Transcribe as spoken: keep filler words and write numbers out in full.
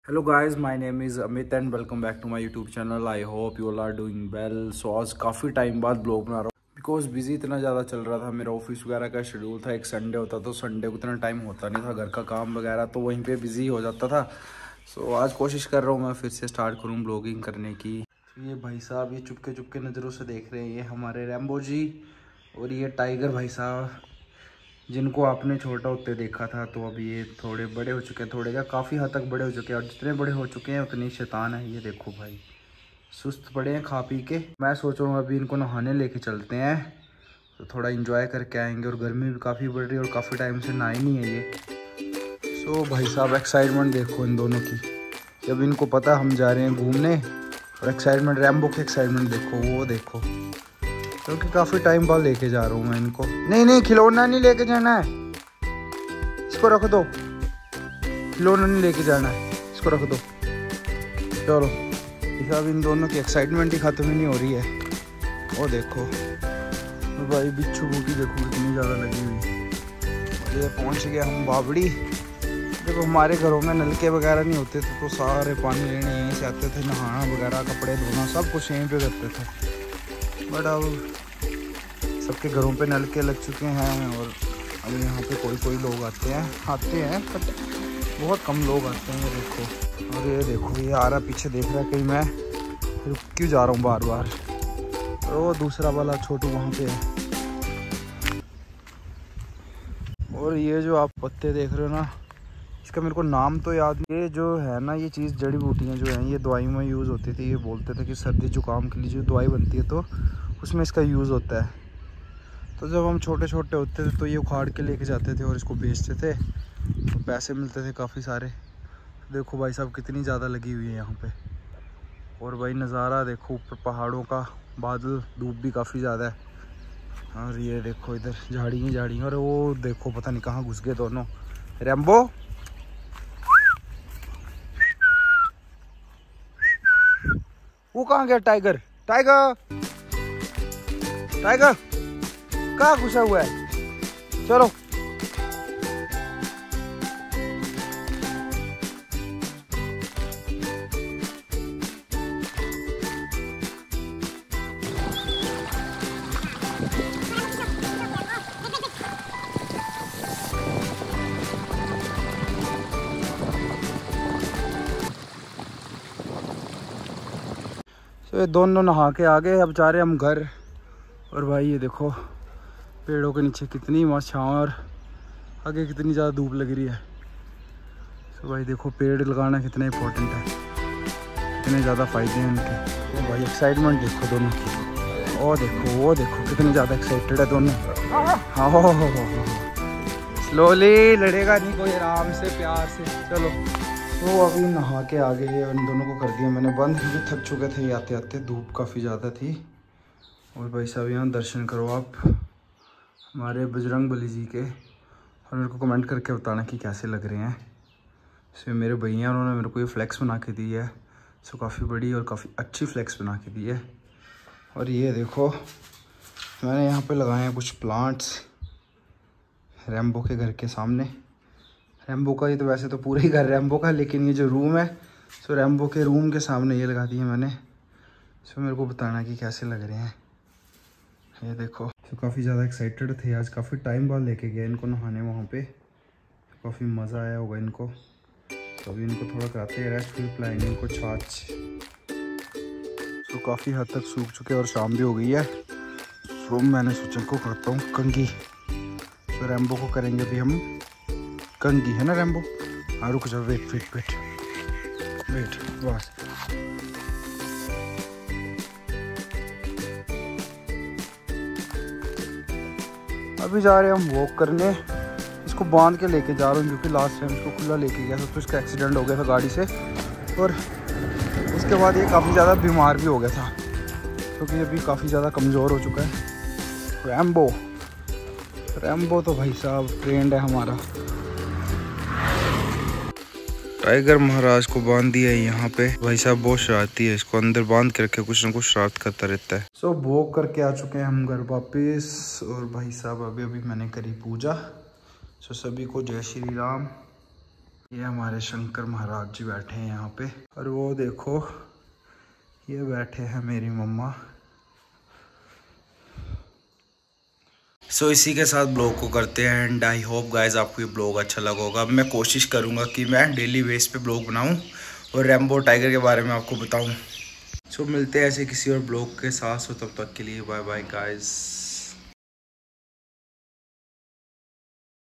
Hello guys, my name is Amit and welcome back to my YouTube channel. I hope you all are doing well. So आज काफ़ी time बाद blog बना रहा हूँ because busy इतना ज़्यादा चल रहा था। मेरा ऑफिस वगैरह का शेड्यूल था, एक संडे होता तो संडे को इतना टाइम होता नहीं था, घर का काम वगैरह तो वहीं पे बिजी हो जाता था। सो so, आज कोशिश कर रहा हूँ मैं फिर से स्टार्ट करूँ ब्लॉगिंग करने की। तो ये भाई साहब ये चुपके चुपके नज़रों से देख रहे हैं, ये हमारे रैम्बो जी और ये टाइगर भाई साहब, जिनको आपने छोटा होते देखा था। तो अब ये थोड़े बड़े हो चुके हैं, थोड़े क्या काफ़ी हद तक बड़े हो चुके हैं, और जितने बड़े हो चुके हैं उतनी शैतान है। ये देखो भाई, सुस्त पड़े हैं खा पी के। मैं सोच रहा हूँ अभी इनको नहाने लेके चलते हैं, तो थोड़ा इंजॉय करके आएंगे। और गर्मी भी काफ़ी बढ़ रही है और काफ़ी टाइम से नहाए नहीं है ये। सो भाई साहब एक्साइटमेंट देखो इन दोनों की, जब इनको पता हम जा रहे हैं घूमने। और एक्साइटमेंट, रैम्बो की एक्साइटमेंट देखो, वो देखो, क्योंकि तो काफ़ी टाइम बाद लेके जा रहा हूँ मैं इनको। नहीं नहीं, खिलौना नहीं लेके जाना है, इसको रख दो। खिलौना नहीं लेके जाना है, इसको रख दो। चलो अब इन दोनों की एक्साइटमेंट ही ख़त्म ही नहीं हो रही है। वो देखो भाई, बिच्छू बूटी देखो कितनी ज़्यादा लगी हुई। ये पहुँच गया हम बावड़ी। जब हमारे घरों में नलके वगैरह नहीं होते थे तो सारे पानी लेने यहीं से आते थे, नहाना वगैरह, कपड़े धोना, सब कुछ यहीं पे करते थे। बट अब सबके घरों पे नलके लग चुके हैं और अब यहाँ पे कोई कोई लोग आते हैं आते हैं बट बहुत कम लोग आते हैं। ये देखो, और ये देखो ये आ रहा पीछे, देख रहा है कहीं मैं रुक क्यों जा रहा हूँ बार बार। और वो दूसरा वाला छोटू वहाँ पे है। और ये जो आप पत्ते देख रहे हो ना, इसका मेरे को नाम तो याद नहीं। ये जो है ना, ये चीज़ जड़ी बूटियाँ जो हैं, ये दवाई में यूज़ होती थी। ये बोलते थे कि सर्दी जुकाम के लिए जो दवाई बनती है तो उसमें इसका यूज़ होता है। तो जब हम छोटे छोटे होते थे तो ये उखाड़ के लेके जाते थे और इसको बेचते थे, तो पैसे मिलते थे काफ़ी सारे। देखो भाई साहब कितनी ज़्यादा लगी हुई है यहाँ पे। और भाई नज़ारा देखो, ऊपर पहाड़ों का, बादल, धूप भी काफ़ी ज़्यादा है। और ये देखो इधर झाड़ी ही झाड़ी, और वो देखो पता नहीं कहाँ घुस गए दोनों। रैम्बो, वो कहाँ गया? टाइगर, टाइगर, टाइगर कहाँ घुसा हुआ है? चलो तो ये दोनों नहा के आ गए, अब जा रहे हैं हम घर। और भाई ये देखो पेड़ों के नीचे कितनी मस्त छाँव और आगे कितनी ज़्यादा धूप लग रही है। तो भाई देखो पेड़ लगाना कितना इम्पोर्टेंट है, कितने ज़्यादा फ़ायदे हैं उनके। तो भाई एक्साइटमेंट देखो दोनों की, वो देखो वो देखो कितनी ज़्यादा एक्साइटेड है दोनों। हाँ हो हो हो स्लोली, लड़ेगा नहीं कोई, आराम से प्यार से। चलो तो अभी नहा के आ गए और इन दोनों को कर दिया मैंने बंद, क्योंकि थक चुके थे आते आते, धूप काफ़ी ज़्यादा थी। और भाई साहब यहाँ दर्शन करो आप हमारे बजरंग बली जी के, और मेरे को कमेंट करके बताना कि कैसे लग रहे हैं। इसमें मेरे भैया, उन्होंने मेरे को ये फ्लैक्स बना के दी है। सो काफ़ी बड़ी और काफ़ी अच्छी फ्लैक्स बना के दी है। और ये देखो मैंने यहाँ पे लगाए हैं कुछ प्लांट्स रैम्बो के घर के सामने। रैम्बो का ये तो वैसे तो पूरा ही घर रैम्बो का, लेकिन ये जो रूम है सो रैम्बो के रूम के सामने ये लगा दिए मैंने। सो मेरे को बताना कि कैसे लग रहे हैं। ये देखो, तो काफ़ी ज़्यादा एक्साइटेड थे आज, काफ़ी टाइम बाद लेके गए इनको नहाने वहाँ पे, तो काफ़ी मज़ा आया होगा इनको। तो अभी इनको थोड़ा कराते हैं रेस्ट, फिर पिलाएंगे इनको छाछ। तो काफ़ी हद तक सूख चुके और शाम भी हो गई है। तो मैंने सोचा को करता हूँ कंगी। तो रैम्बो को करेंगे अभी हम कंगी, है ना रैम्बो? हाँ रुक जाओ, वेट वेट वेट वेट बस। अभी जा रहे हैं हम वॉक करने। इसको बांध के लेके जा रहा हूँ क्योंकि लास्ट टाइम इसको खुला लेके गया था तो इसका एक्सीडेंट हो गया था गाड़ी से, और उसके बाद ये काफ़ी ज़्यादा बीमार भी हो गया था, क्योंकि तो अभी काफ़ी ज़्यादा कमज़ोर हो चुका है। रैम्बो, रैम्बो तो भाई साहब ट्रेंड है हमारा। टाइगर महाराज को बांध दिया है यहाँ पे। भाई साहब बहुत शरारती है, इसको अंदर बांध के रखे, कुछ ना कुछ शरारत करता रहता है। सो so, भोग करके आ चुके हैं हम घर वापस। और भाई साहब अभी अभी मैंने करी पूजा। सो so, सभी को जय श्री राम। ये हमारे शंकर महाराज जी बैठे हैं यहाँ पे, और वो देखो ये बैठे हैं मेरी मम्मा। सो so, इसी के साथ ब्लॉग को करते हैं एंड आई होप गाइज आपको ये ब्लॉग अच्छा लगा होगा। मैं कोशिश करूँगा कि मैं डेली बेस पे ब्लॉग बनाऊँ और रैम्बो टाइगर के बारे में आपको बताऊँ। सो so, मिलते हैं ऐसे किसी और ब्लॉग के साथ। सो so, तब तक के लिए बाय बाय गाइज।